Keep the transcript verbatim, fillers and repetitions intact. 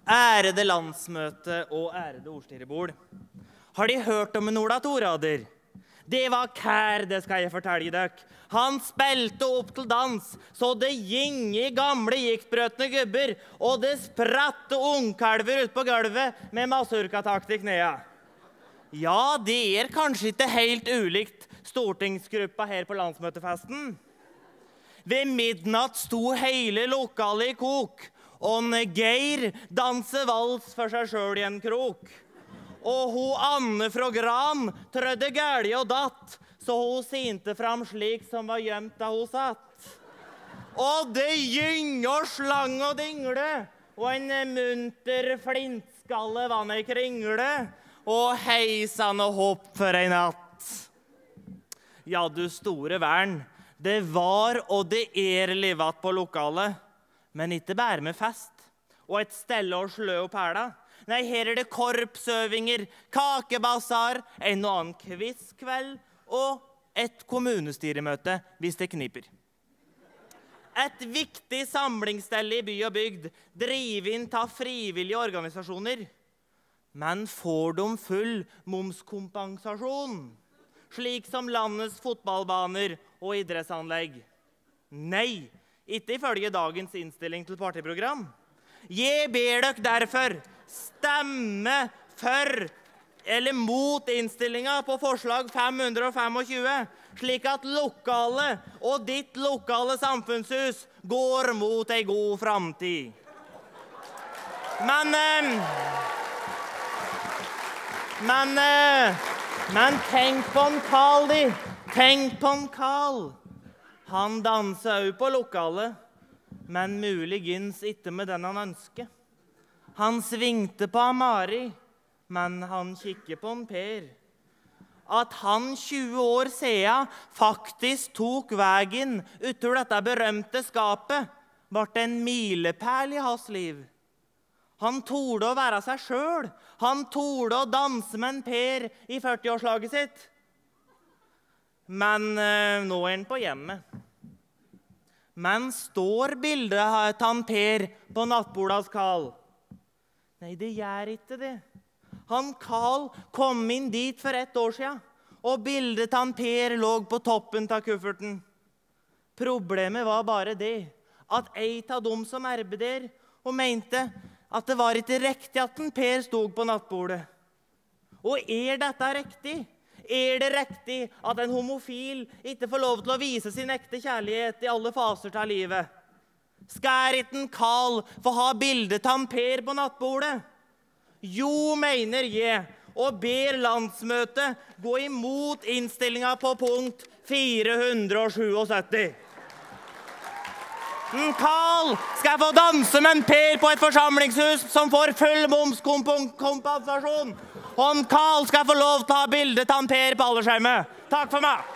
Ærede landsmøte og ærede ordstyrebord. Har de hørt om en Ola Torader? Det var kær, det skal jeg fortelle dere. Han spilte opp til dans, så det ginge gamle giktbrøtne gubber, og det spratte ungkalver ut på gulvet med masurkatakt i knea. Ja, det er kanskje ikke helt ulikt stortingsgruppa her på landsmøtefesten. Ved midnatt sto hele lokalet i kok, og Geir danse vals for seg selv i en krok. Og hun Anne fra Gran trødde gærlig og datt, så hun sinte fram slik som var gjemt da hun satt. Og det gyng og slang og dingle, og en munter flintskalle vann i kringle, og heisan og hopp for en natt. Ja, du store vern, det var og det er livat på lokalet, men ikke bare med fest, og et stelle og slø og perla. Nei, her er det korpsøvinger, kakebassar, en og annen quizkveld og et kommunestyremøte hvis det kniper. Et viktig samlingsstelle i by og bygd, driv inn av frivillige organisasjoner. Men får de full momskompensasjon, slik som landets fotballbaner og idrettsanlegg? Nei, ikke ifølge dagens innstilling til partiprogram. Jeg ber dere derfor stemme for eller mot innstillingen på forslag fem hundre tjuefem, slik at lokale og ditt lokale samfunnshus går mot en god framtid. Men, men, men tenk på en Karl, de. Tenk på en Karl. Han danser også på lokalet, men muligens ikke med den han ønsker. Han svingte på Amari, men han kikker på en Per. At han tjue år siden faktisk tok veien utur dette berømte skapet, ble en milepæl i hans liv. Han torde å være seg selv. Han torde å danse med en Per i førtiårslaget sitt. Men eh, nå er han på hjemmet. Men står bildet av han Per på nattbordas Karl? Nei, det gjør ikke det. Han Karl kom inn dit for ett år siden, og bildet han Per lå på toppen av kufferten. Problemet var bare det, at ei av dem som arbeidde der, og mente at det var ikke riktig at en Per stod på nattbordet. Og er dette riktig? Er det riktig at en homofil ikke får lov til å vise sin ekte kjærlighet i alle faser av livet? Skal ikke en Karl få ha bildet av en Per på nattbordet? Jo, mener jeg, og ber landsmøtet gå imot innstillingen på punkt fire hundre syttisju. En Karl skal få danse med en Per på et forsamlingshus som får full momskompensasjon. Og en Karl skal få lov til å ha bildet av en Per på aldershjemmet. Takk for meg!